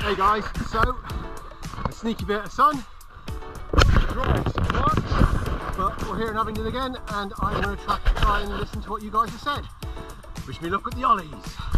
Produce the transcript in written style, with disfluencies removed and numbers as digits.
Hey guys, so a sneaky bit of sun, dry so much, but we're here in Abingdon again, and I'm going to try and listen to what you guys have said. Wish me luck with the ollies.